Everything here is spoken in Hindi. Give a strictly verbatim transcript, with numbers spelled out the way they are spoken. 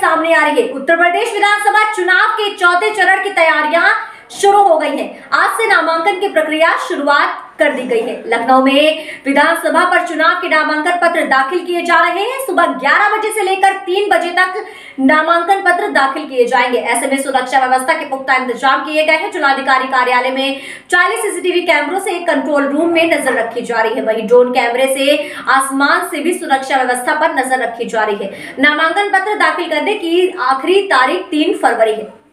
सामने आ रही है। उत्तर प्रदेश विधानसभा चुनाव के चौथे चरण की तैयारियां शुरू हो गई है। आज से नामांकन की प्रक्रिया शुरुआत कर दी गई है। लखनऊ में विधानसभा पर चुनाव के नामांकन पत्र दाखिल किए जा रहे हैं। सुबह ग्यारह बजे से लेकर तीन बजे तक नामांकन पत्र दाखिल किए जाएंगे। ऐसे में सुरक्षा व्यवस्था के पुख्ता इंतजाम किए गए हैं। जिलाधिकारी कार्यालय में चालीस सीसीटीवी कैमरों से एक कंट्रोल रूम में नजर रखी जा रही है। वहीं ड्रोन कैमरे से आसमान से भी सुरक्षा व्यवस्था पर नजर रखी जा रही है। नामांकन पत्र दाखिल करने की आखिरी तारीख तीन फरवरी है।